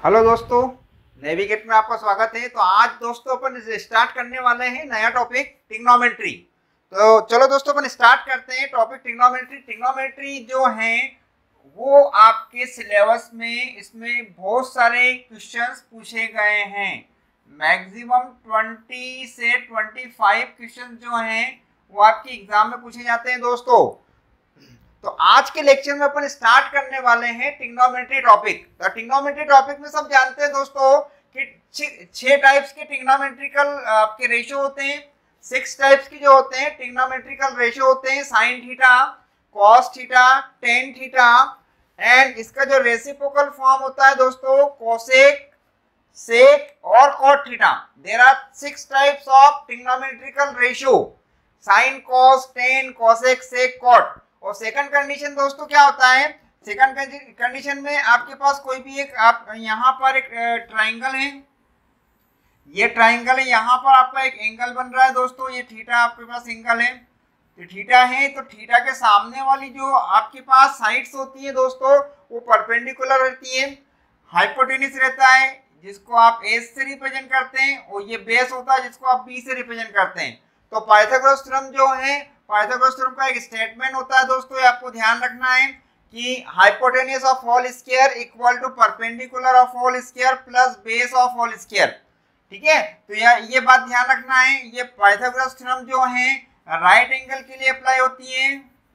Hello दोस्तों, navigate में आपका स्वागत है। तो आज दोस्तों अपन स्टार्ट करने वाले हैं नया टॉपिक ट्रिग्नोमेट्री। तो चलो दोस्तों अपन स्टार्ट करते हैं टॉपिक ट्रिग्नोमेट्री। ट्रिग्नोमेट्री जो है वो आपके सिलेबस में इसमें बहुत सारे क्वेश्चंस पूछे गए हैं। मैक्सिमम 20 से 25 क्वेश्चन जो हैं वो आपके एग्जाम में पूछे जाते हैं दोस्तों। तो आज के लेक्चर में अपन स्टार्ट करने वाले हैं ट्रिग्नोमेट्री टॉपिक। तो ट्रिग्नोमेट्री टॉपिक में सब जानते हैं दोस्तों कि 6 टाइप्स के ट्रिग्नोमेट्रिकल आपके रेशियो होते हैं। 6 टाइप्स की जो होते हैं ट्रिग्नोमेट्रिकल रेशियो होते हैं, sine theta, cos theta, tan theta and इसका जो रेसिप्रोकल फॉर्म होता है दोस्तों कोसेक, सेक और cot theta. There are 6 types of trigonometrical ratio, sine, cos, tan, cosec, sec, cot. और सेकंड कंडीशन दोस्तों क्या होता है, सेकंड कंडीशन में आपके पास कोई भी एक आप यहाँ पर एक ट्राइंगल है, ये ट्राइंगल है, यहाँ पर आपका एक एंगल बन रहा है दोस्तों, ये थीटा आपके पास एंगल है, तो थीटा है। तो थीटा के सामने वाली जो आपके पास साइड्स होती है दोस्तों वो परपेंडिकुलर रहती है। हाइपोटेन्यूज रहता है जिसको आप एस से रिप्रेजेंट करते हैं, और ये बेस होता है जिसको आप बी से रिप्रेजेंट करते हैं। तो पाइथागोरस थ्योरम जो है, पाइथागोरस थ्योरम का एक स्टेटमेंट होता है दोस्तों, ये आपको ध्यान रखना है कि hypotenuse of whole square equal to perpendicular of whole square plus base of whole square. ठीक है, तो ये बात ध्यान रखना है। ये पाइथागोरस थ्योरम जो है राइट एंगल के लिए अप्लाई होती है।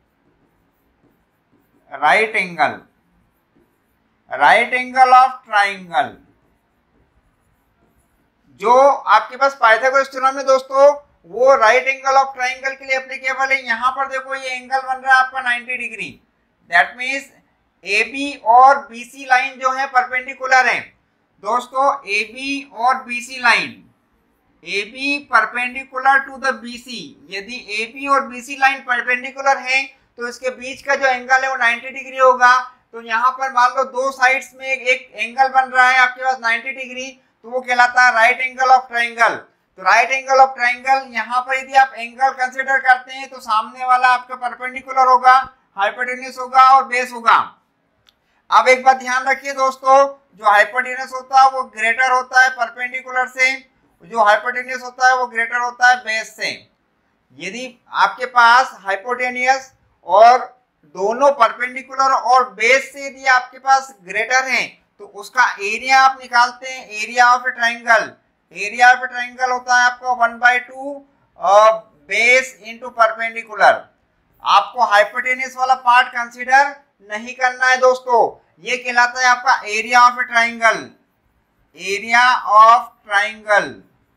राइट एंगल ऑफ ट्राइंगल जो आपके पास पाइथागोरस थ्योरम है दोस्तों वो राइट एंगल ऑफ ट्राइंगल के लिए एप्लीकेबल है। यहाँ पर देखो ये एंगल बन रहा है आपका 90 degree, that means A B और बी सी लाइन जो है परपेंडिकुलर है दोस्तों। ए बी और B C line, A B perpendicular to the B C, यदि ए बी और बी सी लाइन परपेंडिकुलर है तो इसके बीच का जो एंगल है वो 90 डिग्री होगा। तो यहाँ पर मान लो दो साइड्स में एक एंगल बन रहा है आपके पास 90 डिग्री, तो वो कहलाता है राइट एंगल ऑफ ट्राइंगल। तो राइट एंगल ऑफ ट्राइंगल यहाँ पर यदि आप एंगल कंसीडर करते हैं तो सामने वाला आपका परपेंडिकुलर होगा, हाइपोटेन्यूज होगा और बेस होगा। अब एक बात ध्यान रखिए दोस्तों, जो हाइपोटेन्यूज होता है वो ग्रेटर होता है परपेंडिकुलर से, जो हाइपोटेन्यूज होता है वो ग्रेटर होता है बेस से। यदि आपके पास हाइपोटेन्यूज और दोनों परपेंडिकुलर और बेस से यदि आपके पास ग्रेटर हैं तो उसका एरिया आप निकालते हैं, area of a triangle. Area of triangle होता है आपको 1/2 बेस इंटू परपेंडिकुलर। आपको हाइपोटेन्यूज वाला पार्ट कंसीडर नहीं करना है दोस्तों, ये कहलाता है आपका area of triangle. Area of triangle,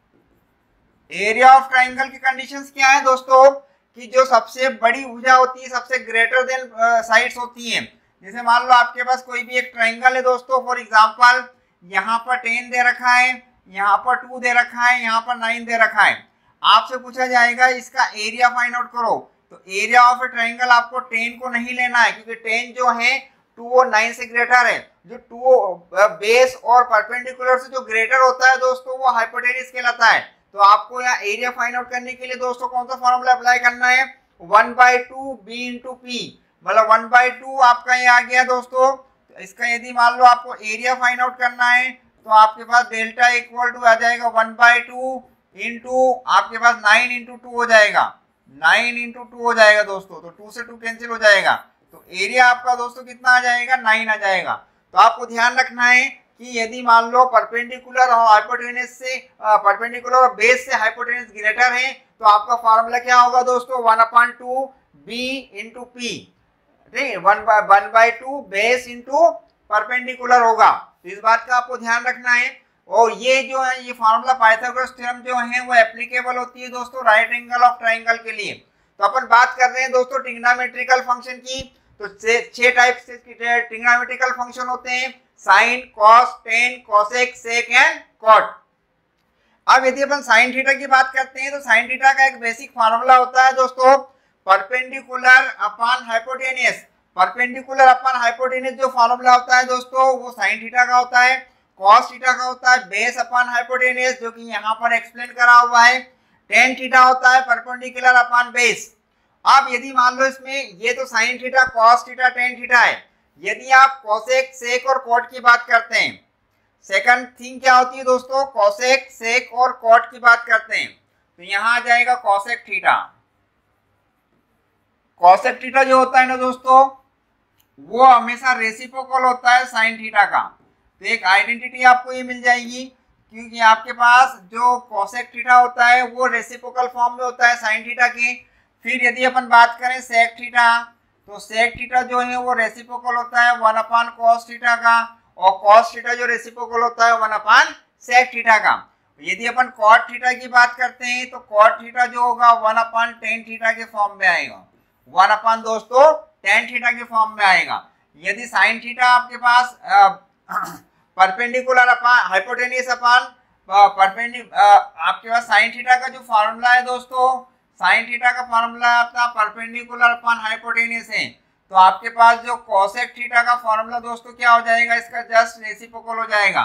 area of triangle की कंडीशंस क्या है दोस्तों कि जो सबसे बड़ी भुजा होती है, सबसे ग्रेटर देन साइड्स होती हैं। जैसे मान लो आपके पास कोई भी एक ट्राइंगल है दोस्तों, फॉर एग्जांपल यहाँ पर 10 दे रखा है, यहाँ पर 2 दे रखा है, यहाँ पर 9 दे रखा है। आपसे पूछा जाएगा इसका एरिया फाइंड आउट करो, तो एरिया ऑफ ए ट्राइंगल आपको 10 को नहीं लेना है क्योंकि 10 जो है 2 और 9 से ग्रेटर है। जो 2 बेस और परपेंडिकुलर से जो ग्रेटर होता है दोस्तों वो हाइपोटेन्यूज कहलाता है। तो आपको यहाँ एरिया फाइंड आउट करने के लिए दोस्तों कौन सा फॉर्मूला अप्लाई करना है, 1/2 बी इंटू पी, मतलब 1/2 आपका ये आ गया दोस्तों। तो इसका यदि मान लो आपको एरिया फाइंड आउट करना है तो आपके पास डेल्टा इक्वल टू आ जाएगा 1/2 इंटू आपके पास 9 इंटू 2 हो जाएगा, 9 इंटू 2 हो जाएगा दोस्तों। तो 2 से 2 कैंसिल हो जाएगा, तो एरिया आपका दोस्तों कितना आ जाएगा, 9 आ जाएगा। तो आपको ध्यान रखना है कि यदि मान लो परपेंडिकुलर और हाइपोटेन्यूज से परपेंडिकुलर और बेस से हाइपोटेन्यूज ग्रेटर है तो आपका फॉर्मूला क्या होगा दोस्तों, 1/2 बी इंटू पी, ठीक है, 1/2 बेस इंटू परपेंडिकुलर होगा। तो इस बात का आपको ध्यान रखना है। और ये जो है ये फॉर्मूला पाइथागोरस थ्योरम जो है वो एप्लीकेबल होती है दोस्तों राइट एंगल ऑफ ट्राइंगल के लिए। तो अपन बात कर रहे हैं दोस्तों ट्रिग्नोमेट्रिकल फंक्शन की। तो 6 टाइप से ट्रिग्नोमेट्रिकल फंक्शन होते हैं, sine, cos, tan, cosec, sec and cot. अब यदि अपन साइन थीटा की बात करते हैं तो साइन थीटा का एक बेसिक फॉर्मूला होता है दोस्तों perpendicular upon hypotenuse. Perpendicular upon hypotenuse जो फॉर्मूला होता है दोस्तों वो साइन थीटा का होता है, कॉस थीटा का होता है बेस अपॉन हाइपोटेन्यूज जो कि यहाँ पर एक्सप्लेन करा हुआ है, टेन थीटा होता है परपेंडिकुलर अपॉन बेस। अब यदि मान लो इसमें ये तो sine theta, cos theta, tan theta है, यदि आप कोसेक, सेक और कोट की बात करते हैं, सेकंड थिंग क्या होती है दोस्तों, कॉसेक, सेक और कॉट की बात करते हैं। तो यहां आ जाएगा कॉसेक थीटा। कॉसेक थीटा जो होता है ना दोस्तों, वो हमेशा रेसिप्रोकल होता है साइन थीटा का। तो एक आइडेंटिटी आपको ये मिल जाएगी, क्योंकि आपके पास जो कॉसेक थीटा होता है वो रेसिप्रोकल फॉर्म में होता है साइन थीटा के। फिर यदि अपन बात करें सेक थीटा, तो सेक थीटा जो है वो रेसिप्रोकल होता है 1/cos थीटा का, और cos थीटा जो रेसिप्रोकल होता है 1/sec थीटा का। यदि अपन cot थीटा की बात करते हैं तो cot थीटा जो होगा 1/tan थीटा के फॉर्म में आएगा, 1 दोस्तों tan थीटा के फॉर्म में आएगा। यदि sin थीटा आपके पास परपेंडिकुलर अपान हाइपोटेनियस अपान आपके पास sin थीटा का जो फॉर्मूला है दोस्तों, sin थीटा का फॉर्मूला आपका परपेंडिकुलर अपान हाइपोटेनियस है। तो आपके पास जो cosec थीटा का फॉर्मूला दोस्तों क्या हो जाएगा, इसका जस्ट रेसिप्रोकल हो जाएगा,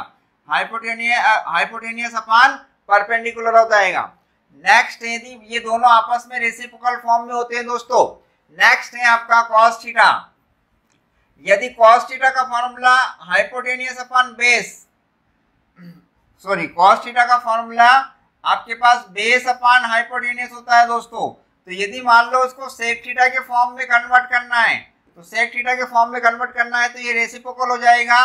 हाइपोटेनियस अपान परपेंडिकुलर हो जाएगा। नेक्स्ट यदि ये दोनों आपस में रेसिप्रोकल फॉर्म में होते हैं दोस्तों, नेक्स्ट है आपका cos थीटा। यदि cos थीटा का formula hypotenuse upon base, sorry cos theta का फॉर्मूला आपके पास बेस अपान हाइपोटेनियस होता है दोस्तों। तो यदि मान लो उसको सेक थीटा के फॉर्म में कन्वर्ट करना है, तो सेक थीटा के फॉर्म में कन्वर्ट करना है तो ये रेसिप्रोकल हो जाएगा,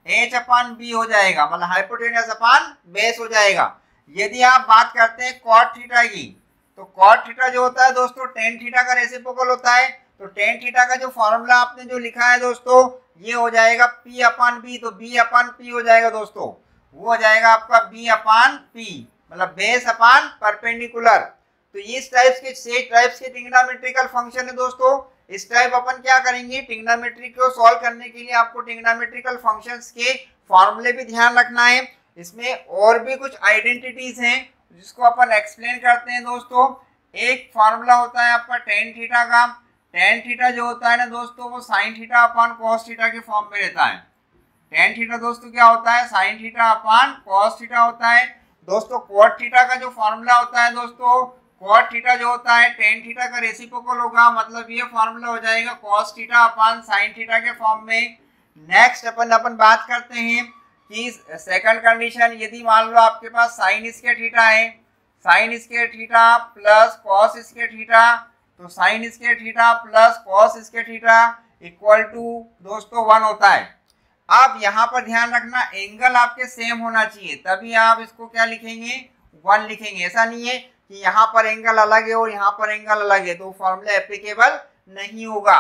h/b हो जाएगा, मतलब हाइपोटेनियस अपान बेस हो जाएगा। यदि आप बात करते हैं cot थीटा की, तो cot थीटा जो होता है दोस्तों tan थीटा का रेसिप्रोकल होता है। तो tan थीटा का जो फॉर्मूला आपने जो लिखा है दोस्तों, ये हो जाएगा p/b, तो b/p हो जाएगा दोस्तों, वो हो जाएगा आपका b/p, मतलब बेस अपान परपेंडिकुलर। तो इस टाइप्स के ट्रिग्नोमेट्रिकल फंक्शन है दोस्तों। इस टाइप अपन क्या करेंगे, ट्रिग्नोमेट्री को सॉल्व करने के लिए आपको ट्रिग्नोमेट्रिकल फंक्शंस के फॉर्मूले भी ध्यान रखना है। इसमें और भी कुछ आइडेंटिटीज हैं जिसको अपन एक्सप्लेन करते हैं दोस्तों। एक फॉर्मूला होता है आपका tan थीटा का। tan थीटा जो होता है ना दोस्तों, वो sin theta upon cos theta के फॉर्म में रहता है। tan थीटा दोस्तों क्या होता है, sin theta upon cos theta होता है दोस्तों। cot थीटा का जो फॉर्मूला होता है दोस्तों, cot थीटा जो होता है tan थीटा का रेसिप्रोकल होगा, मतलब ये फॉर्मूला हो जाएगा cos theta upon sin theta के फॉर्म में। नेक्स्ट अपन बात करते हैं कि सेकंड कंडीशन, यदि मान लो आपके पास sin स्क्वायर थीटा है, sin square theta plus cos square theta, तो sin square theta plus cos square theta equal to दोस्तों 1 होता है। अब यहाँ पर ध्यान रखना, एंगल आपके सेम होना चाहिए, तभी आप इसको क्या लिखेंगे, 1 लिखेंगे। ऐसा नहीं है कि यहाँ पर एंगल अलग है और यहाँ पर एंगल अलग है, तो फॉर्मूला एप्लीकेबल नहीं होगा।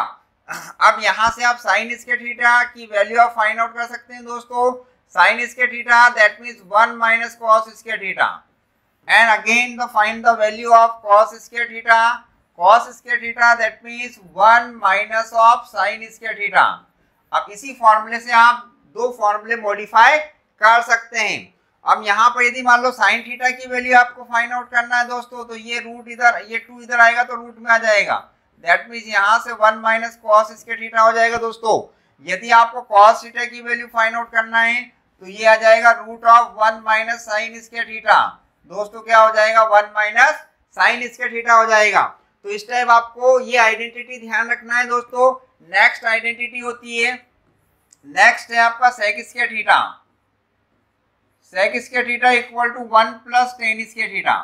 अब यहाँ से आप साइन स्क्वायर थीटा की वैल्यू आप फाइंड आउट कर सकते हैं दोस्तों। Sine square theta that means 1 minus cos square theta, and again the find the value of cos square theta. cos square theta that means 1 minus of sine square theta. अब इसी फॉर्मूले से आप दो फॉर्मूले मॉडिफाई कर सकते हैं। अब यहाँ पर यदि मान लो साइन थीटा की वैल्यू आपको फाइंड आउट करना है दोस्तों, तो ये रूट इधर, ये 2 इधर आएगा तो रूट में आ जाएगा, दैट मींस यहाँ से 1 माइनस cos स्क्वायर थीटा हो जाएगा दोस्तों। यदि आपको cos थीटा की वैल्यू फाइंड आउट करना है तो ये आ जाएगा root of 1 minus sine square theta दोस्तों, क्या हो जाएगा 1 माइनस साइन स्क्वायर थीटा हो जाएगा। तो इस टाइप आपको ये आइडेंटिटी ध्यान रखना है दोस्तों। नेक्स्ट आइडेंटिटी होती है, नेक्स्ट है आपका sec square theta. Sec square theta equal to 1 plus tan square theta.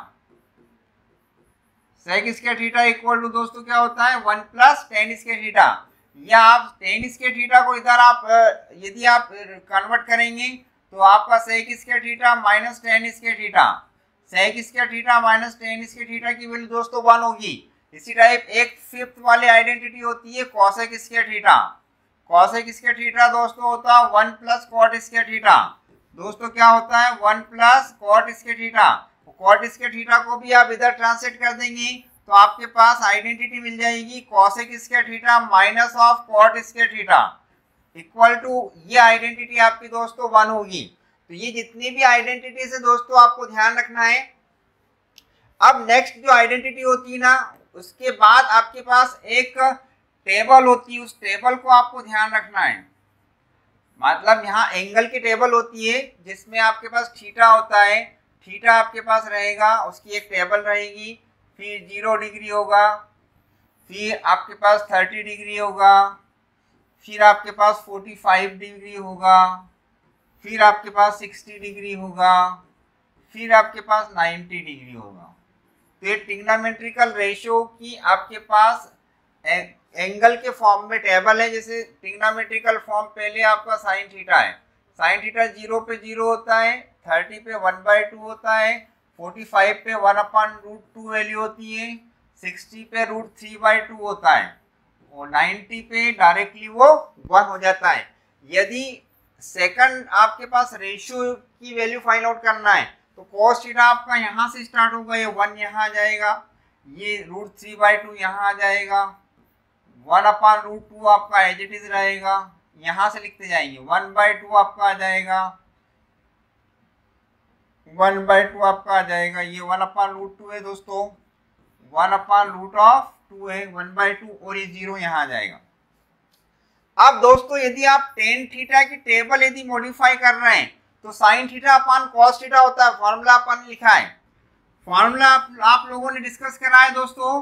Sec square theta equal to दोस्तों क्या होता है, 1 प्लस tan स्क्वायर थीटा। या आप tan स्क्वायर थीटा को इधर आप यदि आप कन्वर्ट करेंगे तो आपका sec square theta minus tan square theta, sec square theta minus tan square theta की वैल्यू दोस्तों 1 होगी। इसी टाइप एक फिफ्थ वाली आइडेंटिटी होती है cosec square theta. cosec square theta दोस्तों होता है 1 प्लस cot स्क्वायर थीटा दोस्तों, क्या होता है 1 plus cot square theta. cot square theta को भी आप इधर ट्रांसलेट कर देंगे तो आपके पास आइडेंटिटी मिल जाएगी cosec square theta minus of cot square theta equal to, ये आइडेंटिटी आपकी दोस्तों 1 होगी। तो ये जितनी भी आइडेंटिटीज है दोस्तों आपको ध्यान रखना है। अब नेक्स्ट जो आइडेंटिटी होती है ना, उसके बाद आपके पास एक टेबल होती है, उस टेबल को आपको ध्यान रखना है। मतलब यहाँ एंगल की टेबल होती है जिसमें आपके पास थीटा होता है, थीटा आपके पास रहेगा, उसकी एक टेबल रहेगी, फिर 0 डिग्री होगा, फिर आपके पास 30 डिग्री होगा, फिर आपके पास 45 डिग्री होगा, फिर आपके पास 60 डिग्री होगा, फिर आपके पास 90 डिग्री होगा। तो ये ट्रिग्नोमेट्रिकल रेशियो की आपके पास एंगल के फॉर्म में टेबल है। जैसे ट्रिग्नोमेट्रिकल फॉर्म पहले आपका साइन थीटा है, साइन थीटा 0 पे 0 होता है, 30 पे 1/2 होता है, 45 पे 1/√2 वैल्यू होती है, 60 पे √3/2 होता है, और 90 पे डायरेक्टली वो 1 हो जाता है। यदि सेकंड आपके पास रेशियो की वैल्यू फाइंड आउट करना है तो cos थीटा आपका यहाँ से स्टार्ट होगा, ये 1 यहाँ आ जाएगा, ये √3/2 यहाँ आ जाएगा, 1/√2 आपका एज इट इज रहेगा, यहाँ से लिखते जाएंगे, 1/2 आपका आ जाएगा, 1/2 आपका आ जाएगा, ये 1/√2 है दोस्तों, 1/√2 है 1/2, और ये 0 यहाँ आ जाएगा। अब दोस्तों यदि आप टेन थीटा की टेबल यदि मॉडिफाई कर रहे हैं तो sine theta upon cos theta होता है, फॉर्मूला अपन लिखा है, फॉर्मूला आप लोगों ने डिस्कस करा है दोस्तों,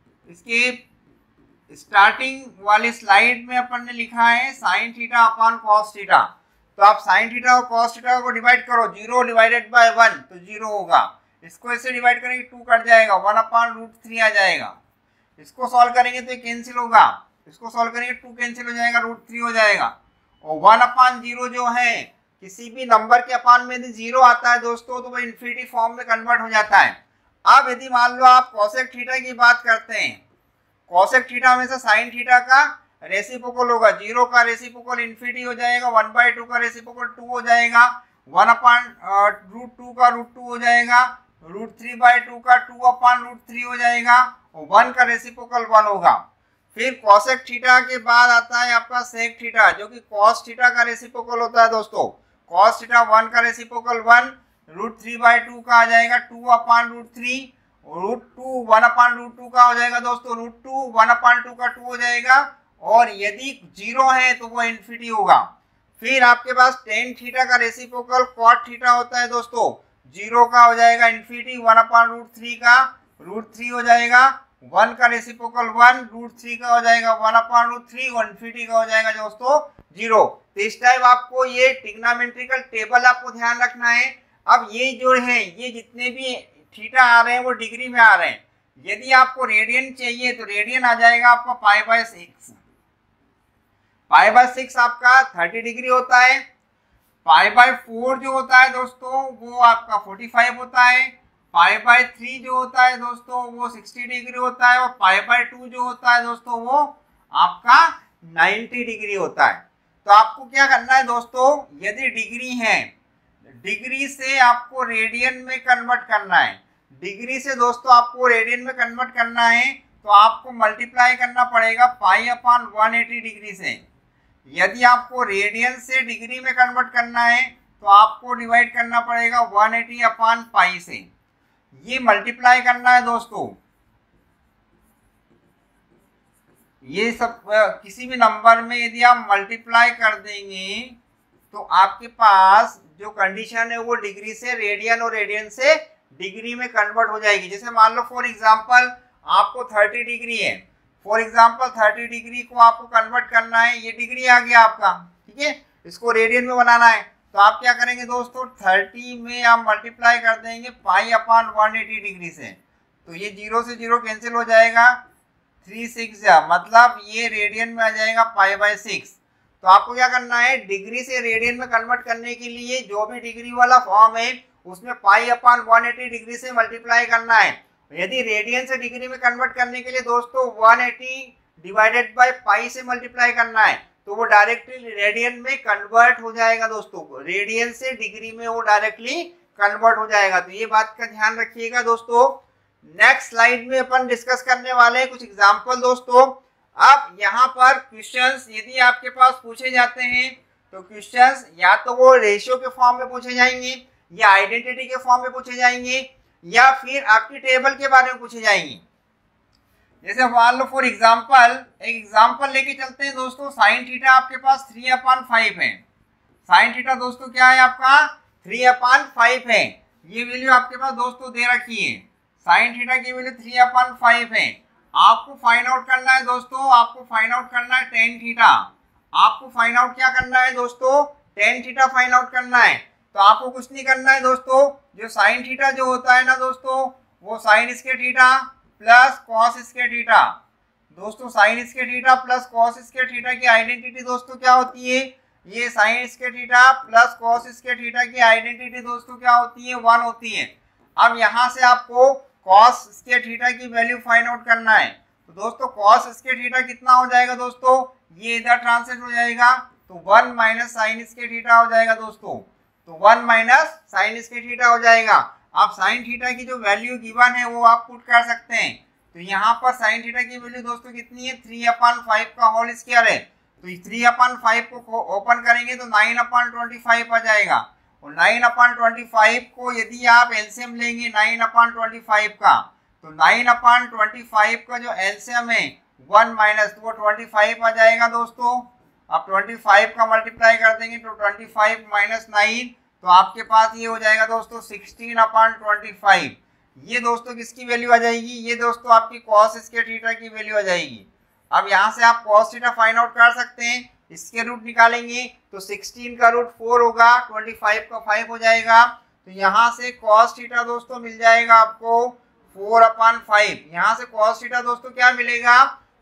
इसके स्टार्टिंग वाले स्लाइड में अपन ने लिखा है sine theta upon cos theta. तो आप साइन थीटा और कॉस थीटा को डिवाइड करो, 0 डिवाइडेड बाय 1 तो 0 होगा, इसको ऐसे डिवाइड करेंगे 2 कट जाएगा, 1/√3 आ जाएगा, इसको सॉल्व करेंगे तो ये कैंसिल होगा, इसको सॉल्व करेंगे 2 कैंसिल हो जाएगा, √3 हो जाएगा, और 1/0 जो है किसी भी नंबर के अपान में यदि 0 आता है दोस्तों तो वो इन्फिनिटी फॉर्म में कन्वर्ट हो जाता है। अब यदि मान लो आप कोसेक थीटा की बात करते हैं, कोसेक थीटा में से साइन थीटा का रेसिप्रोकल होगा, 0 का रेसिप्रोकल इन्फिनिटी हो जाएगा, 1/2 का रेसिप्रोकल 2 हो जाएगा, 1/√2 का √2 हो जाएगा, √3/2 का 2/√3 हो जाएगा, और 1 का रेसिप्रोकल 1 होगा। फिर कोसेक थीटा के बाद आता है आपका सेक थीटा, जो कि कॉस थीटा का रेसिप्रोकल होता है दोस्तों, कॉस थीटा 1 का रेसिप्रोकल 1, √3/2 का आ जाएगा 2/√3, √2 1/√2 का हो जाएगा दोस्तों √2, 1/2 का 2 हो जाएगा, और यदि 0 है तो वो इन्फिनिटी होगा। फिर आपके पास टेन थीटा का रेसिप्रोकल कॉट थीटा होता है दोस्तों, 0 का हो जाएगा इन्फिनिटी, 1/√3 का √3 हो जाएगा, 1 का रेसिप्रोकल 1, √3 का हो जाएगा 1/√3, और इन्फिनिटी का हो जाएगा दोस्तों 0। तो इस टाइप आपको ये ट्रिग्नोमेट्रिकल टेबल आपको ध्यान रखना है। अब ये जो है ये जितने भी थीटा आ रहे हैं वो डिग्री में आ रहे हैं। यदि आपको रेडियन चाहिए तो रेडियन आ जाएगा आपका π/6, π/6 आपका 30 डिग्री होता है, π/4 जो होता है दोस्तों वो आपका 45 होता है, π/3 जो होता है दोस्तों वो 60 डिग्री होता है, और π/2 जो होता है दोस्तों वो आपका 90 डिग्री होता है। तो आपको क्या करना है दोस्तों, यदि डिग्री है, डिग्री से आपको रेडियन में कन्वर्ट करना है, डिग्री से दोस्तों आपको रेडियन में कन्वर्ट करना है तो आपको मल्टीप्लाई करना पड़ेगा π/180 डिग्री से। यदि आपको रेडियन से डिग्री में कन्वर्ट करना है तो आपको डिवाइड करना पड़ेगा 180/π से, ये मल्टीप्लाई करना है दोस्तों। ये सब किसी भी नंबर में यदि आप मल्टीप्लाई कर देंगे तो आपके पास जो कंडीशन है वो डिग्री से रेडियन और रेडियन से डिग्री में कन्वर्ट हो जाएगी। जैसे मान लो फॉर एग्जांपल आपको 30 डिग्री है, फॉर एग्जांपल 30 डिग्री को आपको कन्वर्ट करना है, ये डिग्री आ गया आपका, ठीक है, इसको रेडियन में बनाना है तो आप क्या करेंगे दोस्तों, 30 में आप मल्टीप्लाई कर देंगे π/180 डिग्री से, तो ये 0 से 0 कैंसिल हो जाएगा, 3 6 मतलब ये रेडियन में आ जाएगा π/6। तो आपको क्या करना है, डिग्री से रेडियन में कन्वर्ट करने के लिए जो भी डिग्री वाला फॉर्म है उसमें π/180 डिग्री से मल्टीप्लाई करना है। यदि रेडियन से डिग्री में कन्वर्ट करने के लिए दोस्तों 180 डिवाइडेड बाय π से मल्टीप्लाई करना है तो वो डायरेक्टली रेडियन में कन्वर्ट हो जाएगा दोस्तों, रेडियन से डिग्री में वो डायरेक्टली कन्वर्ट हो जाएगा। तो ये बात का ध्यान रखिएगा दोस्तों। नेक्स्ट स्लाइड में अपन डिस्कस करने वाले हैं कुछ एग्जांपल दोस्तों। अब यहाँ पर क्वेश्चंस यदि आपके पास पूछे जाते हैं तो क्वेश्चंस या तो वो रेशियो के फॉर्म में पूछे जाएंगे, या आइडेंटिटी के फॉर्म में पूछे जाएंगे, या फिर आपकी टेबल के बारे में पूछे जाएंगे। जैसे मान लो फॉर एग्जांपल एक एग्जांपल लेके चलते हैं दोस्तों, साइन थीटा आपके पास 3/5 है, साइन थीटा दोस्तों क्या है आपका 3/5 है, ये वैल्यू आपके पास दोस्तों दे रखी है, साइन थीटा की वैल्यू 3/5 है। आपको फाइंड आउट करना है दोस्तों, आपको फाइंड आउट करना है टेन थीटा, आपको फाइंड आउट क्या करना है दोस्तों, टेन थीटा फाइंड आउट करना है। तो आपको कुछ नहीं करना है दोस्तों, जो साइन थीटा जो होता है ना दोस्तों, वो sine square theta plus cos square theta. दोस्तों sine square theta plus cos square theta की आइडेंटिटी दोस्तों क्या होती है, ये sine square theta plus cos square theta की आइडेंटिटी दोस्तों क्या होती है, 1 होती है। अब यहाँ से आपको कॉस स्क्वायर थीटा की वैल्यू फाइंड आउट करना है। तो दोस्तों कॉस स्क्वायर थीटा कितना हो जाएगा दोस्तों, ये इधर ट्रांसलेट हो जाएगा, तो 1 माइनस साइन स्क्वायर थीटा हो जाएगा दोस्तों। तो 1 माइनस साइन स्क्वायर थीटा हो जाएगा। आप साइन थीटा की जो वैल्यू गिवन है वो आप पुट कर सकते हैं। तो यहाँ पर साइन थीटा की वैल्यू दोस्तों कितनी है, 3/5 का होल स्क्वायर है। तो 3/5 को ओपन करेंगे तो 9/25 आ जाएगा। और 9/25 को यदि आप एलसीएम लेंगे 9/25 का, तो 9/25 का जो एलसीएम है 1 माइनस, तो वो 25 आ जाएगा दोस्तों। अब 25 का मल्टीप्लाई कर देंगे तो 25 माइनस 9, तो आपके पास ये हो जाएगा दोस्तों 16/25। ये दोस्तों किसकी वैल्यू आ जाएगी, ये दोस्तों आपकी कॉस स्क्वायर थीटा की वैल्यू आ जाएगी। अब यहाँ से आप कॉस थीटा फाइंड आउट कर सकते हैं, इसके रूट निकालेंगे तो 16 का रूट 4 होगा, 25 का 5 हो जाएगा। तो यहाँ से कॉस थीटा दोस्तों मिल जाएगा आपको 4/5। यहाँ से कॉस थीटा दोस्तों क्या मिलेगा,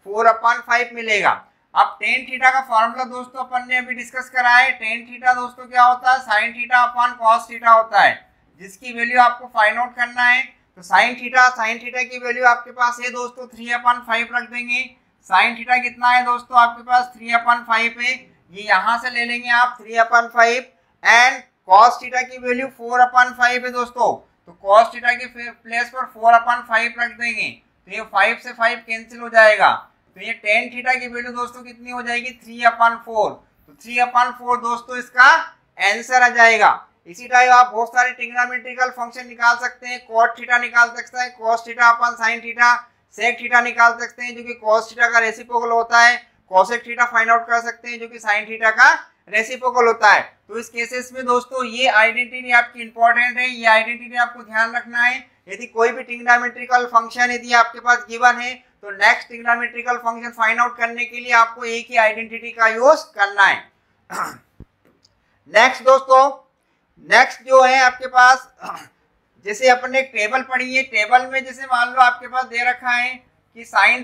4/5 मिलेगा। अब टेन थीटा का फॉर्मूला दोस्तों अपन ने अभी डिस्कस करा है। टेन थीटा दोस्तों क्या होता है, sine theta upon cos theta होता है, जिसकी वैल्यू आपको फाइंड आउट करना है। तो साइन थीटा की वैल्यू आपके पास है दोस्तों 3/5 रख देंगे। साइन थीटा कितना है दोस्तों आपके पास 3/5 है, ये यहाँ से ले लेंगे आप 3/5 एंड कॉस थीटा की वैल्यू 4/5 है दोस्तों। तो कॉस थीटा के प्लेस पर 4/5 रख देंगे, तो ये 5 से 5 कैंसिल हो जाएगा। तो ये टेन थीटा की वैल्यू दोस्तों कितनी हो जाएगी, 3/4। तो 3/4 दोस्तों इसका आंसर आ जाएगा। इसी टाइप आप बहुत सारे ट्रिग्नोमेट्रिकल फंक्शन निकाल सकते हैं। कॉट थीटा निकाल सकते हैं, cos theta upon sine theta, sec theta निकाल सकते हैं जो कि cos थीटा का रेसिप्रोकल होता है। कोसेक थीटा फाइंड आउट कर सकते हैं जो कि साइन थीटा का रेसिप्रोकल होता है। तो इस केसेस में दोस्तों ये आइडेंटिटी आपकी इंपॉर्टेंट है, ये आइडेंटिटी आपको ध्यान रखना है। यदि कोई भी ट्रिग्नोमेट्रिकल फंक्शन यदि आपके पास गिवन है तो next trigonometrical function find out करने के लिए आपको एक ही आइडेंटिटी का यूज करना है। नेक्स्ट दोस्तों, नेक्स्ट जो है आपके पास, जैसे अपन ने एक टेबल पढ़ी है, टेबल में जैसे मान लो आपके पास दे रखा है कि sine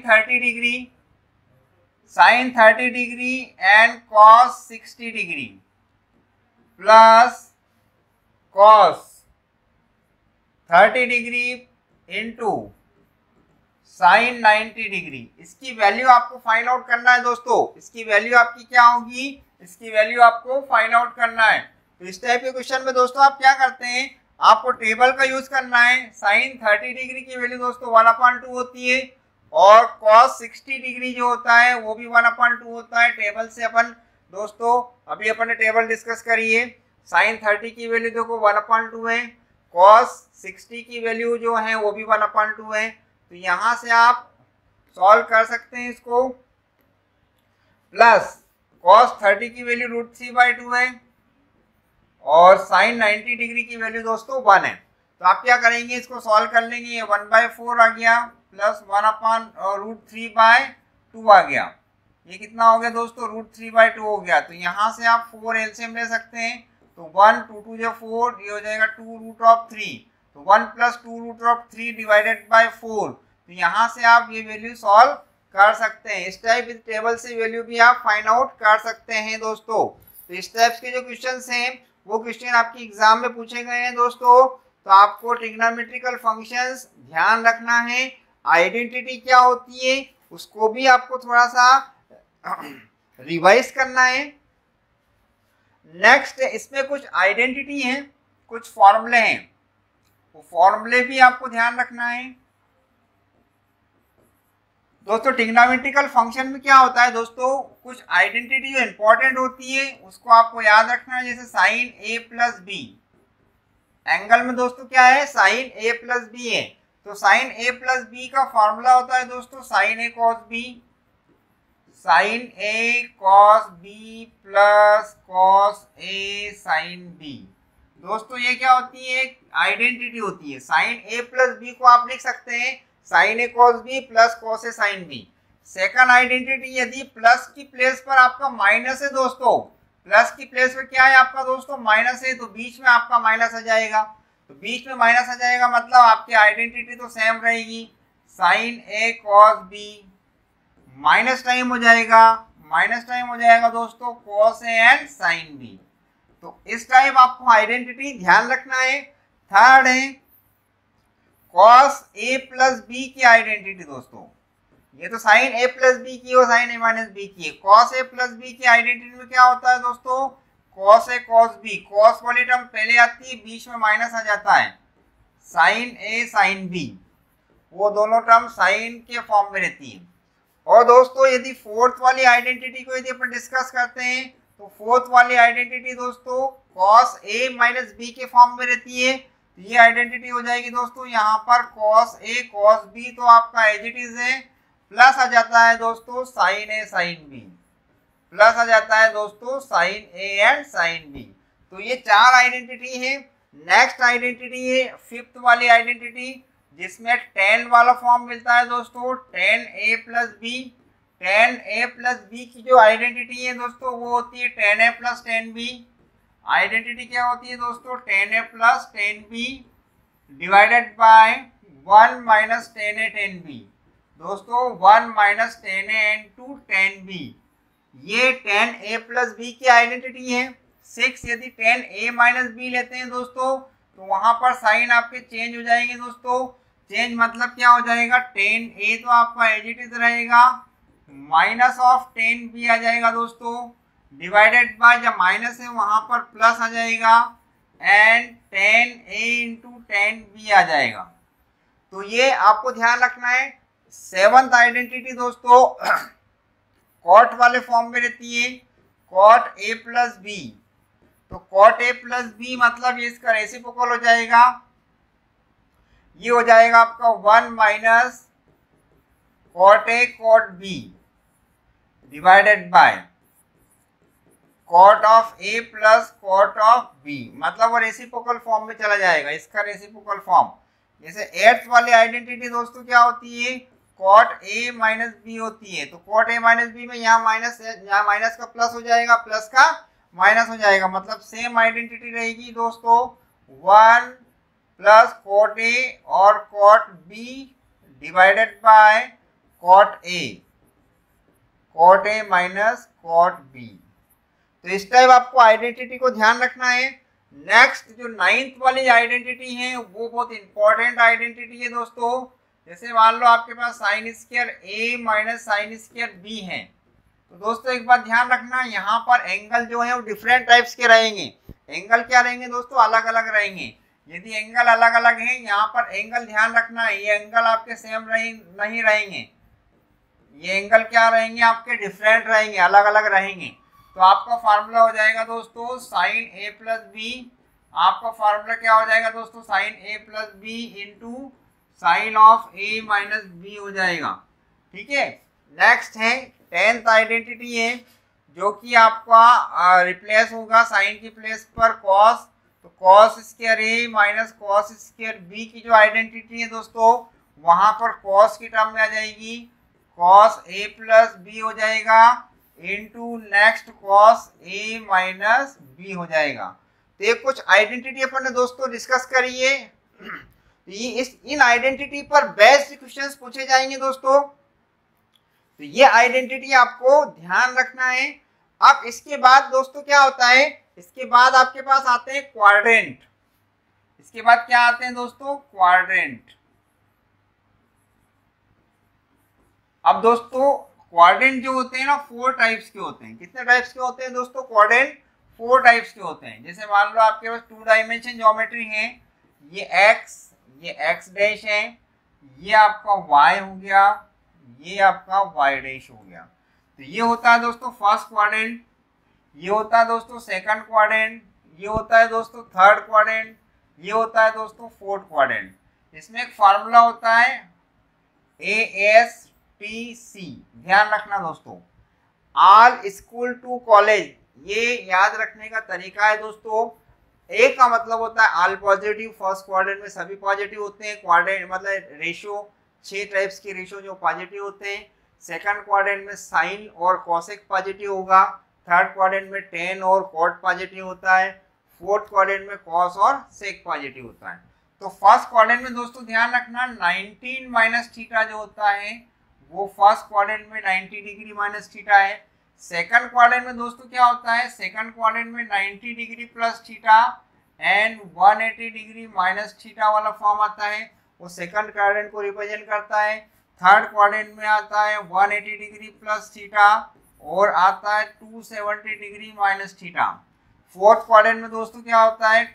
30 degree and cos 60 degree plus cos 30 degree into sine 90 degree. इसकी वैल्यू आपको फाइंड आउट करना है दोस्तों। इसकी वैल्यू आपकी क्या होगी, इसकी वैल्यू आपको फाइंड आउट करना है। तो इस टाइप के क्वेश्चन में दोस्तों आप क्या करते हैं, आपको टेबल का यूज करना है। साइन 30 डिग्री की वैल्यू दोस्तों 1/2 होती है और कॉस 60 डिग्री जो होता है वो भी 1/2 होता है। टेबल से अपन दोस्तों अभी अपन ने टेबल डिस्कस करी है। साइन 30 की वैल्यू देखो 1/2 है, कॉस 60 की वैल्यू जो है वो भी 1/2 है। तो यहाँ से आप सॉल्व कर सकते हैं इसको। प्लस कॉस 30 की वैल्यू √3/2 है और साइन 90 डिग्री की वैल्यू दोस्तों 1 है। तो आप क्या करेंगे, इसको सॉल्व कर लेंगे। ये 1/4 आ गया प्लस 1/√3/2 आ गया। ये कितना हो गया दोस्तों, √3/2 हो गया। तो यहाँ से आप 4 एलसीएम ले सकते हैं। तो 1 2 2 जो 4, ये हो जाएगा 2√3। तो 1 + 2√3 डिवाइडेड बाय 4। तो यहाँ से आप ये वैल्यू सॉल्व कर सकते हैं। इस टाइप इस टेबल से वैल्यू भी आप फाइंड आउट कर सकते हैं दोस्तों। तो इस टाइप के जो क्वेश्चंस हैं वो क्वेश्चन आपकी एग्जाम में पूछे गए हैं दोस्तों। तो आपको ट्रिग्नोमेट्रिकल फंक्शंस ध्यान रखना है। आइडेंटिटी क्या होती है उसको भी आपको थोड़ा सा रिवाइज करना है। नेक्स्ट इसमें कुछ आइडेंटिटी है, कुछ फॉर्मूले हैं, वो फॉर्मूले भी आपको ध्यान रखना है दोस्तों। ट्रिग्नोमेट्रिकल फंक्शन में क्या होता है दोस्तों, कुछ आइडेंटिटी जो इंपॉर्टेंट होती है उसको आपको याद रखना है। जैसे साइन a + b, एंगल में दोस्तों क्या है, साइन a + b है। तो साइन a + b का फॉर्मूला होता है दोस्तों sine a cos b, sine a cos b plus cos a sin b। दोस्तों ये क्या होती है, आइडेंटिटी होती है। साइन a + b को आप लिख सकते हैं sine a cos b plus cos a sin b। Second identity, यदि प्लस की प्लेस पर आपका माइनस है दोस्तों, प्लस की प्लेस पे क्या है आपका दोस्तों माइनस है, तो बीच में आपका माइनस आ जाएगा, तो बीच में माइनस आ जाएगा मतलब आपकी आइडेंटिटी तो सेम रहेगी, sine A cos B, minus time हो जाएगा, माइनस टाइम हो जाएगा दोस्तों cos A and sine B. तो इस टाइप आपको आइडेंटिटी ध्यान रखना है। थर्ड है कॉस ए प्लस बी की आइडेंटिटी दोस्तों, ये तो साइन ए प्लस बी की और साइन ए माइनस बी की है। कॉस ए प्लस बी की आइडेंटिटी में क्या होता है दोस्तों, cos A cos B, cos वाली टर्म पहले आती है, बीच में माइनस आ जाता है, साइन ए साइन बी, वो दोनों टर्म साइन के फॉर्म में रहती है। और दोस्तों यदि फोर्थ वाली आइडेंटिटी को यदि अपन डिस्कस करते हैं, तो फोर्थ वाली आइडेंटिटी दोस्तों कॉस ए माइनस बी के फॉर्म में रहती है, तो ये आइडेंटिटी हो जाएगी दोस्तों यहाँ पर कॉस ए कॉस बी, तो आपका एज इट इज है, प्लस आ जाता है दोस्तों sine A sine B, plus आ जाता है दोस्तों sine A and sine B. तो ये चार आइडेंटिटी है। नेक्स्ट आइडेंटिटी है फिफ्थ वाली आइडेंटिटी, जिसमें tan वाला फॉर्म मिलता है दोस्तों, tan a plus B. tan a plus B की जो आइडेंटिटी है दोस्तों वो होती है tan a plus tan b। Identity क्या होती है दोस्तों, tan a plus tan b divided by 1 minus tan a tan b। दोस्तों 1 minus tan a into tan b, ये tan a प्लस b की आइडेंटिटी है। 6 यदि tan a माइनस b लेते हैं दोस्तों, तो वहां पर साइन आपके चेंज हो जाएंगे दोस्तों। चेंज मतलब क्या हो जाएगा, tan a तो आपका एज इट इज रहेगा, माइनस ऑफ tan b आ जाएगा दोस्तों, डिवाइडेड बाय, जब माइनस है वहां पर प्लस आ जाएगा, and tan a into tan b आ जाएगा। तो ये आपको ध्यान रखना है। सेवंथ आइडेंटिटी दोस्तों कॉट वाले फॉर्म में रहती है, कॉट a प्लस बी। तो कॉट a प्लस बी मतलब ये इसका रेसिप्रोकल हो जाएगा, ये हो जाएगा आपका 1 minus cot a cot b divided by cot of a plus cot of b, मतलब वो रेसिप्रोकल फॉर्म में चला जाएगा, इसका रेसिप्रोकल फॉर्म। जैसे एट्थ वाली आइडेंटिटी दोस्तों क्या होती है, कॉट a माइनस बी होती है। तो कॉट a माइनस बी में यहाँ माइनस का प्लस हो जाएगा, प्लस का माइनस हो जाएगा, मतलब सेम आइडेंटिटी रहेगी दोस्तों, 1 प्लस कॉट a और cot b divided by cot a minus cot b। तो इस टाइप आपको आइडेंटिटी को ध्यान रखना है। नेक्स्ट जो 9th वाली आइडेंटिटी है वो बहुत इंपॉर्टेंट आइडेंटिटी है दोस्तों। जैसे मान लो आपके पास sine square a minus sine square b है, तो दोस्तों एक बात ध्यान रखना, यहाँ पर एंगल जो है वो डिफरेंट टाइप्स के रहेंगे। एंगल क्या रहेंगे दोस्तों, अलग अलग रहेंगे। यदि एंगल अलग अलग है, यहाँ पर एंगल ध्यान रखना है, ये एंगल आपके सेम नहीं रहेंगे, ये एंगल क्या रहेंगे आपके डिफरेंट रहेंगे, अलग अलग रहेंगे। तो आपका फार्मूला हो जाएगा दोस्तों साइन a प्लस बी, आपका फार्मूला क्या हो जाएगा दोस्तों, sine a plus B into sine of a minus B हो जाएगा। ठीक है। नेक्स्ट है 10th आइडेंटिटी है, जो कि आपका रिप्लेस होगा साइन की प्लेस पर कॉस, तो cos square a minus cos square b की जो आइडेंटिटी है दोस्तों, वहां पर कॉस की टर्म में आ जाएगी, कॉस a प्लस बी हो जाएगा into next cos a minus B हो जाएगा। तो ये कुछ आइडेंटिटी अपन ने दोस्तों डिस्कस करी है। इन आइडेंटिटी पर बेस्ट क्वेश्चंस पूछे जाएंगे दोस्तों, तो ये आइडेंटिटी आपको ध्यान रखना है। अब इसके बाद दोस्तों क्या होता है, इसके बाद आपके पास आते हैं क्वाड्रेंट। इसके बाद क्या आते हैं दोस्तों, क्वाड्रेंट। अब दोस्तों क्वाड्रेंट जो होते हैं ना 4 टाइप्स के होते हैं। कितने टाइप्स के होते हैं दोस्तों, क्वाड्रेंट 4 टाइप्स के होते हैं। जैसे मान लो आपके पास 2 डायमेंशन ज्योमेट्री है, ये x डैश है, ये आपका y हो गया, ये आपका y डैश हो गया। तो ये होता है दोस्तों फर्स्ट क्वाड्रेंट, ये होता है दोस्तों सेकंड क्वाड्रेंट, ये होता है दोस्तों थर्ड क्वाड्रेंट, ये होता है दोस्तों फोर्थ क्वाड्रेंट। इसमें एक फार्मूला होता है ASTC, ध्यान रखना दोस्तों, ऑल स्कूल टू कॉलेज, ये याद रखने का तरीका है दोस्तों। ए का मतलब होता है ऑल पॉजिटिव, फर्स्ट क्वाड्रेंट में सभी पॉजिटिव होते हैं, क्वाड्रेंट मतलब रेशियो 6 टाइप्स के रेशियो जो पॉजिटिव होते हैं। सेकंड क्वाड्रेंट में साइन और कॉसेक पॉजिटिव होगा, थर्ड क्वाड्रेंट में टेन और कॉट पॉजिटिव होता है, फोर्थ क्वाड्रेंट में कॉस और सेक पॉजिटिव होता है। तो फर्स्ट क्वाड्रेंट में दोस्तों ध्यान रखना 19 माइनस थीटा जो होता है वो फर्स्ट क्वाड्रेंट में 90 डिग्री माइनस थीटा है। सेकंड क्वाड्रेंट में दोस्तों क्या होता है, सेकंड क्वाड्रेंट में 90 degree plus theta and 180 degree minus theta वाला फॉर्म आता है, वो सेकंड क्वाड्रेंट को रिप्रेजेंट करता है। थर्ड क्वाड्रेंट में आता है 180 डिग्री प्लस थीटा और आता है 270 degree minus theta. Fourth quadrant में दोस्तों क्या होता है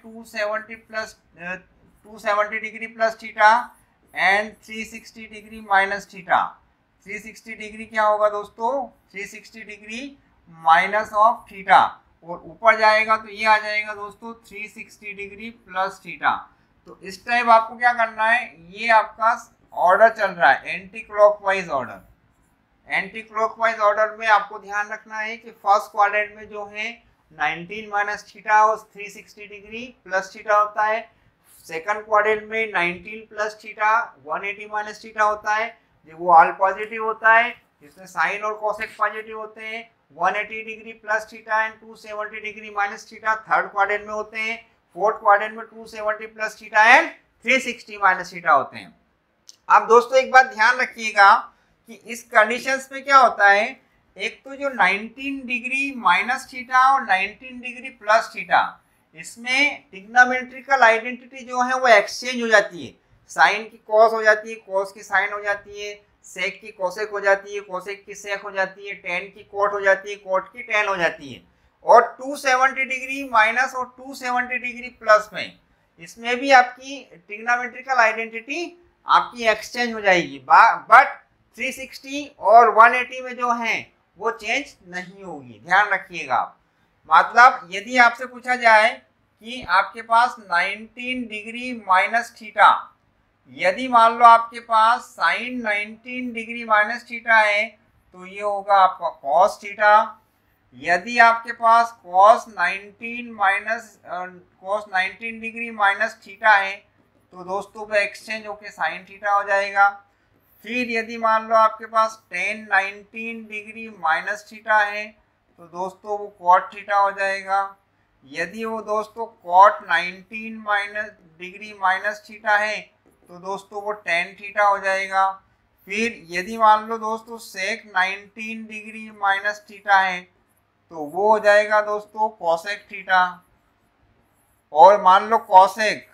270 degree plus theta and 360 degree minus theta. 360 degree क्या होगा दोस्तों, 360 डिग्री माइनस ऑफ थीटा, और ऊपर जाएगा तो ये आ जाएगा दोस्तों 360 डिग्री प्लस थीटा। तो इस टाइप आपको क्या करना है, ये आपका ऑर्डर चल रहा है anticlockwise order. Anticlockwise order में आपको ध्यान रखना है कि फर्स्ट क्वाड्रेंट में जो है 19 माइनस थीटा और 360 डिग्री प्लस थीटा होता है। सेकंड क्वाड्रेंट में 19 प्लस थीटा 180 माइनस थीटा होता है, जो वो ऑल पॉजिटिव होता है, जिसमें साइन और कोसेक पॉजिटिव होते हैं। 180 degree plus theta and 270 degree minus theta third quadrant में होते हैं। फोर्थ क्वाड्रेंट में 270 plus theta and 360 minus theta होते हैं। अब दोस्तों एक बात ध्यान रखिएगा कि इस कंडीशंस में क्या होता है, एक तो जो 19 डिग्री माइनस थीटा और 19 डिग्री प्लस थीटा, इसमें ट्रिग्नोमेट्रिकल आइडेंटिटी जो है वो एक्सचेंज हो जाती है। साइन की कॉस हो जाती है, कॉस की साइन हो जाती है, सेक की कोसेक हो जाती है, कोसेक की सेक हो जाती है, टेन की कोट हो जाती है, कोट की टेन हो जाती है। और 270 डिग्री माइनस और 270 डिग्री प्लस में इसमें भी आपकी ट्रिग्नोमेट्रिकल आइडेंटिटी आपकी एक्सचेंज हो जाएगी, बट 360 और 180 में जो है वो चेंज नहीं होगी, ध्यान रखिएगा। मतलब यदि आपसे पूछा जाए कि आपके पास 19 डिग्री माइनस थीटा, यदि मान लो आपके पास साइन 19 डिग्री माइनस थीटा है तो ये होगा आपका कॉस थीटा। यदि आपके पास कॉस 19 डिग्री माइनस थीटा है तो दोस्तों वो एक्सचेंज होके साइन थीटा हो जाएगा। फिर यदि मान लो आपके पास टेन 19 डिग्री माइनस थीटा है तो दोस्तों वो कॉट थीटा हो जाएगा। यदि वो दोस्तों कॉट 19 डिग्री माइनस थीटा है तो दोस्तों वो टेन थीटा हो जाएगा। फिर यदि मान लो दोस्तों सेक 19 डिग्री माइनस थीटा है तो वो हो जाएगा दोस्तों कोसेक थीटा। और मान लो कोसेक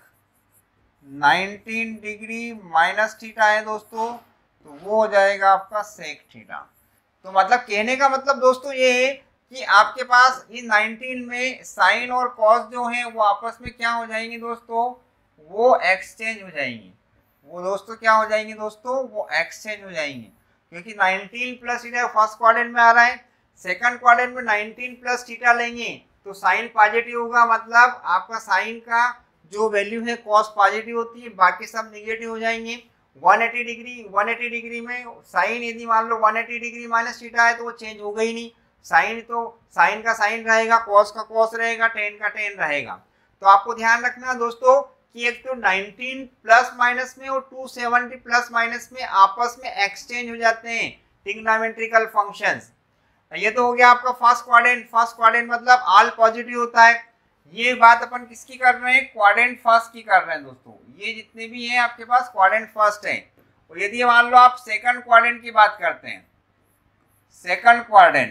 19 डिग्री माइनस थीटा है दोस्तों तो वो हो जाएगा आपका सेक थीटा। तो मतलब कहने का मतलब दोस्तों ये है कि आपके पास इस 19 में साइन और कॉस जो है वो आपस में क्या हो जाएंगे दोस्तों, वो एक्सचेंज हो जाएंगे। वो दोस्तों क्या हो जाएंगे दोस्तों, वो एक्सचेंज हो जाएंगे, क्योंकि 19 प्लस थीटा फर्स्ट क्वाड्रेंट में आ रहा है, सेकंड क्वाड्रेंट में 19 प्लस थीटा लेंगे तो साइन पॉजिटिव होगा, मतलब आपका साइन का जो वैल्यू है कॉस पॉजिटिव होती है, बाकी सब निगेटिव हो जाएंगे। 180 डिग्री में साइन यदि मान लो 180 डिग्री माइनस थीटा है तो वो चेंज होगा ही नहीं। साइन तो साइन का साइन रहेगा, कॉस का कॉस रहेगा, टेन का टेन रहेगा। तो आपको ध्यान रखना दोस्तों कि एक तो 19 प्लस माइनस में और 270 प्लस माइनस में आपस में एक्सचेंज हो जाते हैं ट्रिग्नोमेट्रिकल फंक्शंस। ये तो हो गया आपका फर्स्ट क्वाड्रेंट। फर्स्ट क्वाड्रेंट मतलब ऑल पॉजिटिव होता है। ये बात अपन किसकी कर रहे हैं, क्वाड्रेंट फर्स्ट की कर रहे हैं दोस्तों। ये जितने भी हैं आपके पास क्वाड्रेंट फर्स्ट है। और यदि मान लो आप सेकंड क्वाड्रेंट की बात करते हैं, सेकंड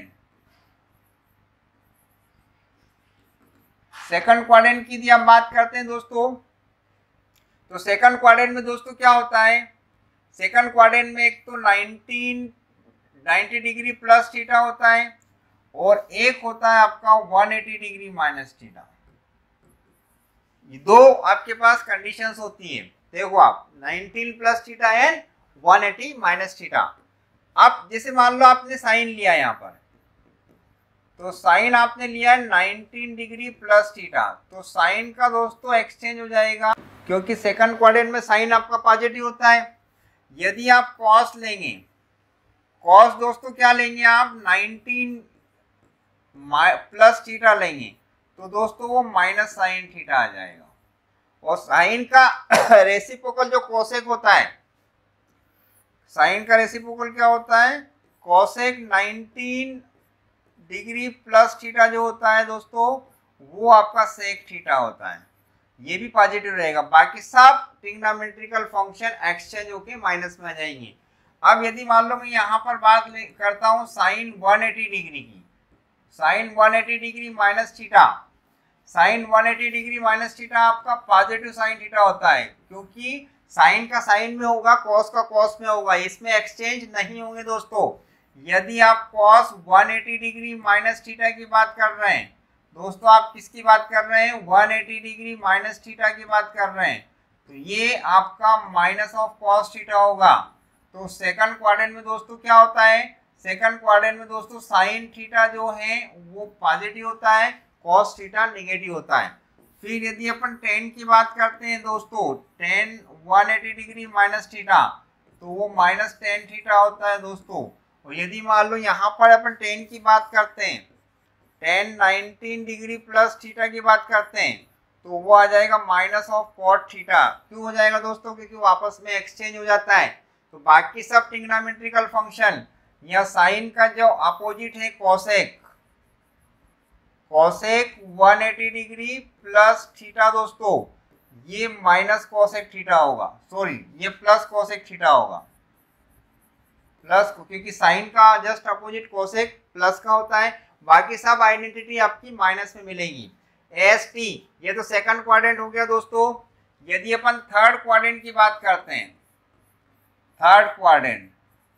क्वाड्रेंट की यदि आप बात करते हैं दोस्तों, तो सेकंड क्वाड्रेंट में दोस्तों क्या होता है, सेकंड क्वाड्रेंट में एक तो 90 डिग्री प्लस थीटा होता है और एक होता है आपका 180 डिग्री माइनस थीटा। ये दो आपके पास कंडीशंस होती है। देखो आप 19 plus theta and 180 minus theta. अब जैसे मान लो आपने साइन लिया यहाँ पर, तो साइन आपने लिया है 19 डिग्री प्लस थीटा, तो साइन का दोस्तों एक्सचेंज हो जाएगा, क्योंकि सेकंड क्वाड्रेंट में साइन आपका पॉजिटिव होता है। यदि आप कॉस लेंगे, कॉस दोस्तों क्या लेंगे आप 19 प्लस थीटा लेंगे तो दोस्तों वो माइनस साइन थीटा आ जाएगा। और साइन का रेसिप्रोकल जो कोसेक होता है, साइन का रेसिप्रोकल क्या होता है, कोसेक 19 डिग्री प्लस थीटा जो होता है दोस्तों वो आपका सेक थीटा होता है, ये भी पॉजिटिव रहेगा। बाकी सब ट्रिग्नोमेट्रिकल फंक्शन एक्सचेंज होके माइनस में आ जाएंगे। अब यदि मान लो मैं यहाँ पर बात करता हूँ साइन 180 डिग्री की, sine 180 degree minus theta, sine 180 degree minus theta आपका पॉजिटिव साइन थीटा होता है, क्योंकि साइन का साइन में होगा, कॉस का कॉस में होगा, इसमें एक्सचेंज नहीं होंगे दोस्तों। यदि आप कॉस 180 डिग्री माइनस थीटा की बात कर रहे हैं दोस्तों, आप किसकी बात कर रहे हैं, 180 डिग्री माइनस थीटा की बात कर रहे हैं, तो ये आपका माइनस ऑफ कॉस थीटा होगा। तो सेकंड क्वाड्रेंट में दोस्तों क्या होता है, सेकंड क्वाड्रेंट में दोस्तों साइन थीटा जो है वो पॉजिटिव होता है, कॉस थीटा नेगेटिव होता है। फिर यदि अपन टेन की बात करते हैं दोस्तों, टेन 180 डिग्री माइनस थीटा, तो वो माइनस टेन थीटा होता है दोस्तों। और यदि मान लो यहाँ पर अपन टेन की बात करते हैं, टेन 19 डिग्री प्लस थीटा की बात करते हैं, तो वो आ जाएगा माइनस ऑफ कॉट थीटा। क्यों हो जाएगा दोस्तों, क्योंकि वो आपस में एक्सचेंज हो जाता है। तो बाकी सब ट्रिग्नोमेट्रिकल फंक्शन या साइन का जो अपोजिट है cosec, cosec 180 degree plus theta दोस्तों, ये माइनस कोसेक थीटा होगा, सॉरी ये प्लस कोसेक थीटा होगा, प्लस, क्योंकि साइन का जस्ट अपोजिट कोसेक प्लस का होता है। बाकी सब आइडेंटिटी आपकी माइनस में मिलेगी। एस टी, ये तो सेकंड क्वाड्रेंट हो गया दोस्तों। यदि अपन थर्ड क्वाड्रेंट की बात करते हैं, थर्ड क्वाड्रेंट,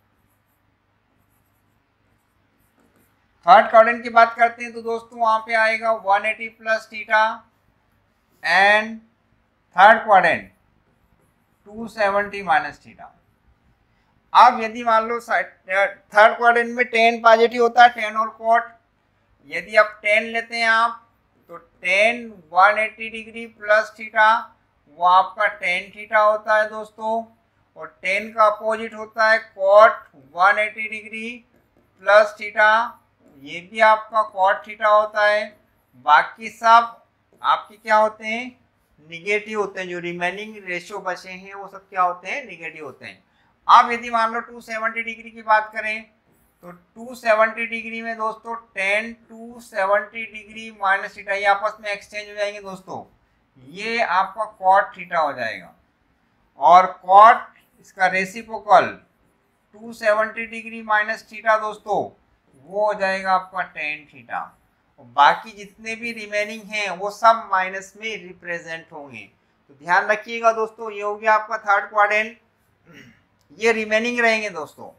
थर्ड क्वाड्रेंट की बात करते हैं तो दोस्तों वहां पे आएगा 180 plus theta and third quadrant 270 minus theta. अब यदि मान लो थर्ड क्वाड्रेंट में टेन पॉजिटिव होता है, टेन और कॉट, यदि आप टेन लेते हैं आप, तो टेन 180 डिग्री प्लस थीटा वो आपका टेन थीटा होता है दोस्तों। और टेन का अपोजिट होता है कॉट 180 डिग्री प्लस थीटा, ये भी आपका कॉट थीटा होता है। बाकी सब आपके क्या होते हैं, निगेटिव होते हैं। जो रिमेनिंग रेशियो बचे हैं वो सब क्या होते हैं, निगेटिव होते हैं। अब यदि मान लो 270 डिग्री की बात करें, तो 270 डिग्री में दोस्तों टेन 270 डिग्री माइनस थीटा, ये आपस में एक्सचेंज हो जाएंगे दोस्तों, ये आपका कॉट थीटा हो जाएगा। और कॉट इसका रेसिप्रोकल 270 डिग्री माइनस थीटा दोस्तों, वो हो जाएगा आपका टेन थीटा। और बाकी जितने भी रिमेनिंग हैं वो सब माइनस में रिप्रेजेंट होंगे। तो ध्यान रखिएगा दोस्तों, ये हो गया आपका थर्ड क्वाड्रेंट, ये रिमेनिंग रहेंगे दोस्तों।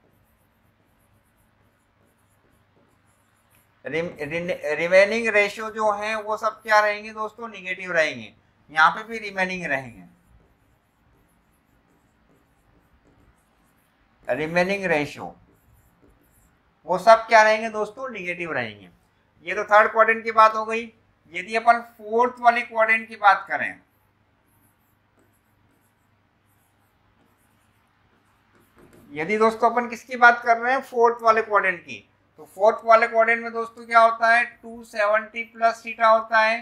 रिमेनिंग रेशियो जो है वो सब क्या रहेंगे दोस्तों, निगेटिव रहेंगे। यहाँ पे भी रिमेनिंग रहेंगे, रिमेनिंग रेशियो वो सब क्या रहेंगे दोस्तों, निगेटिव रहेंगे। ये तो थर्ड क्वाड्रेंट की बात हो गई। यदि अपन फोर्थ वाले क्वाड्रेंट की बात करें, यदि दोस्तों अपन किसकी बात कर रहे हैं, फोर्थ वाले क्वाड्रेंट की, तो फोर्थ वाले क्वाड्रेंट में दोस्तों क्या होता है, 270 प्लस थीटा होता है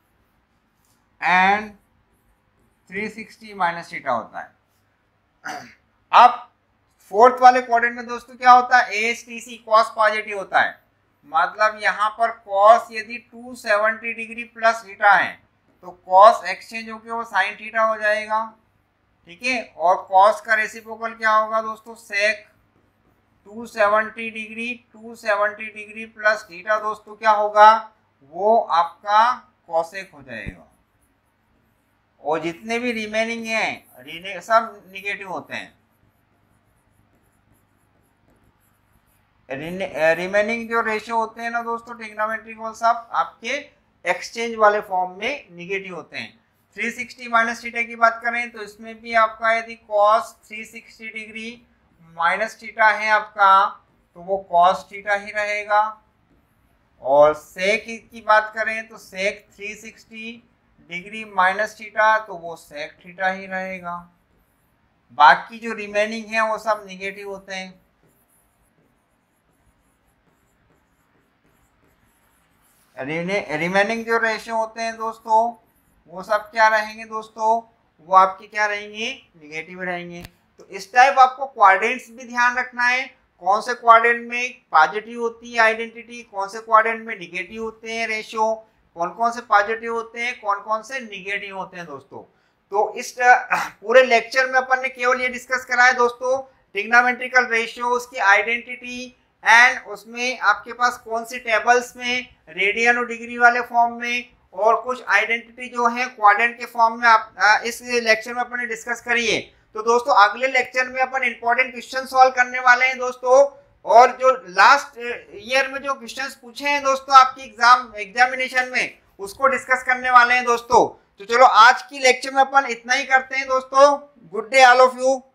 एंड 360 माइनस थीटा होता है। अब फोर्थ वाले क्वाड्रेंट में दोस्तों क्या होता है, एएसटीसी कॉस पॉजिटिव होता है। मतलब यहाँ पर कॉस यदि 270 डिग्री प्लस थीटा है तो कॉस एक्सचेंज होकर वो साइन थीटा हो जाएगा, ठीक है। और कॉस का रेसिप्रोकल क्या होगा दोस्तों, सेक 270 डिग्री प्लस थीटा दोस्तों क्या होगा, वो आपका कॉसेक हो जाएगा। और जितने भी रिमेनिंग हैं सब निगेटिव होते हैं। रिमेनिंग जो रेशियो होते हैं ना दोस्तों ट्रिग्नोमेट्रिक, वो सब आपके एक्सचेंज वाले फॉर्म में निगेटिव होते हैं। 360 माइनस थीटा की बात करें तो इसमें भी आपका यदि कॉस 360 डिग्री माइनस थीटा है आपका, तो वो कॉस थीटा ही रहेगा। और सेक की बात करें तो सेक 360 डिग्री माइनस थीटा, तो वो सेक थीटा ही रहेगा। बाकी जो रिमेनिंग है वो सब निगेटिव होते हैं। रिमेनिंग जो रेशियो होते हैं दोस्तों वो सब क्या रहेंगे दोस्तों, वो आपके क्या रहेंगे, निगेटिव रहेंगे। तो इस टाइप आपको क्वाड्रेंट्स भी ध्यान रखना है, कौन से क्वाड्रेंट में पॉजिटिव होती है आइडेंटिटी, कौन से क्वाड्रेंट में निगेटिव होते हैं रेशियो, कौन कौन से पॉजिटिव होते हैं, कौन कौन से निगेटिव होते हैं दोस्तों। तो इस पूरे लेक्चर में अपन ने केवल ये डिस्कस करा है दोस्तों ट्रिग्नोमेट्रिकल रेशियो, उसकी आइडेंटिटी एंड उसमें आपके पास कौन सी टेबल्स में रेडियन और डिग्री वाले फॉर्म में और कुछ आइडेंटिटी जो है क्वाड्रेंट के फॉर्म में आप इस लेक्चर में अपन ने डिस्कस करी है। तो दोस्तों अगले लेक्चर में अपन इंपॉर्टेंट क्वेश्चन सॉल्व करने वाले हैं दोस्तों, और जो लास्ट ईयर में जो क्वेश्चंस पूछे हैं दोस्तों आपकी एग्जामिनेशन में उसको डिस्कस करने वाले हैं दोस्तों। तो चलो आज की लेक्चर में अपन इतना ही करते हैं दोस्तों। Good day all of you.